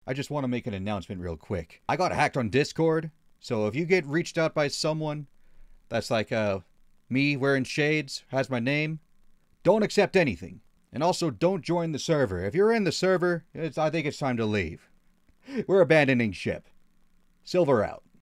I just want to make an announcement real quick. I got hacked on Discord, so if you get reached out by someone that's like me wearing shades, has my name, don't accept anything. And also don't join the server. If you're in the server, I think it's time to leave. We're abandoning ship. Silver out.